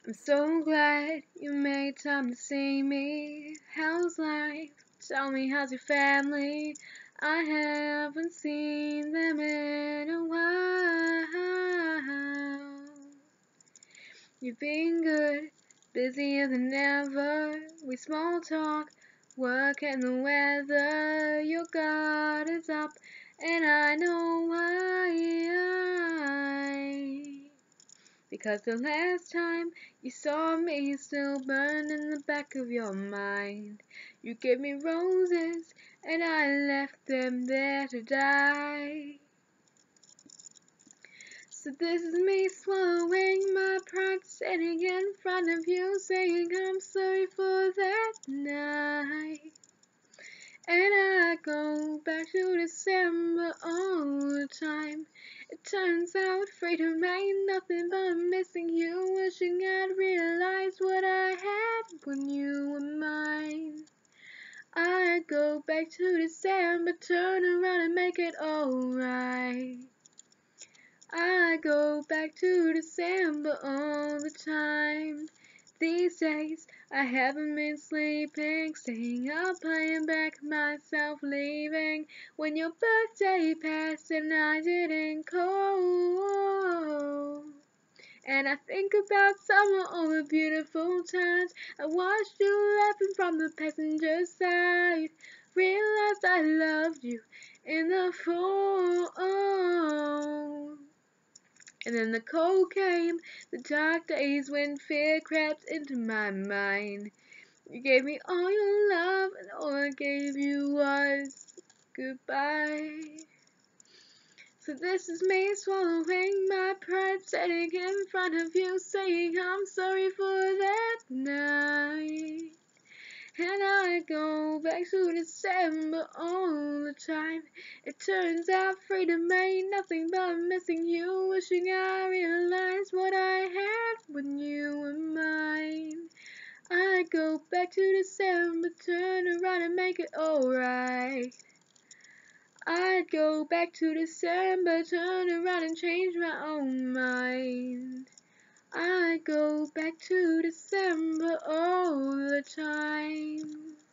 I'm so glad you made time to see me. How's life? Tell me, how's your family? I haven't seen them in a while. You've been good, busier than ever. We small talk, work and the weather. Your guard is up, and I know why. Because the last time you saw me still burned in the back of your mind. You gave me roses, and I left them there to die. So this is me swallowing my pride, standing in front of you, saying I'm sorry for that night. And I go back to December all the time. It turns out freedom ain't nothing but missing you, wishing I'd realized what I had when you were mine. I go back to December, turn around and make it alright. I go back to December all the time. These days I haven't been sleeping, staying up playing back myself, leaving when your birthday passed and I didn't call. And I think about summer, all the beautiful times I watched you laughing from the passenger side. Realized I loved you in the fall. And then the cold came, the dark days when fear crept into my mind. You gave me all your love, and all I gave you was goodbye. So this is me swallowing my pride, standing in front of you, saying I'm sorry for that night. And I go back to December all the time. It turns out freedom ain't nothing but missing you, wishing I realized what I had when you were mine. I go back to December, turn around and make it alright. I'd go back to December, turn around and change my own mind. I go back to December all the time.